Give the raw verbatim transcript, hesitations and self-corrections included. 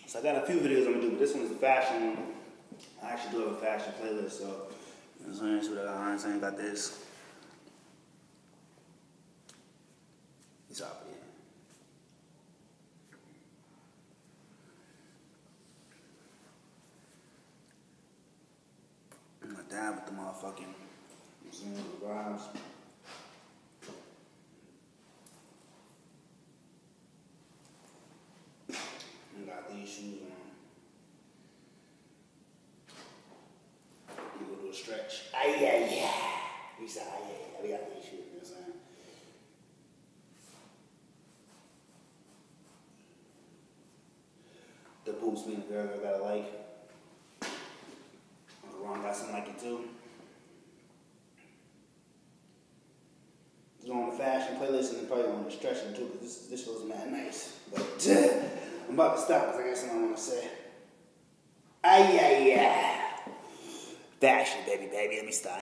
So I got a few videos I'm gonna do, but this one is the fashion one. I actually do have a fashion playlist, so you know what I'm saying? See what I got on, I got this. It's out here. I'm gonna dive with the motherfucking, you know what I'm saying, the vibes. I got these shoes on. You go do a stretch. Ay, yeah, yeah. We said, ay, yeah, yeah. We got these shoes, you know what I'm saying? The boots, me and the girl I gotta like. Uncle Ron got something like it too. Go on the fashion playlist and probably on the stretching too, because this, this was mad nice. But uh, I'm about to stop because I got something I want to say. Ay, yeah, yeah. Fashion, baby, baby. Let me stop.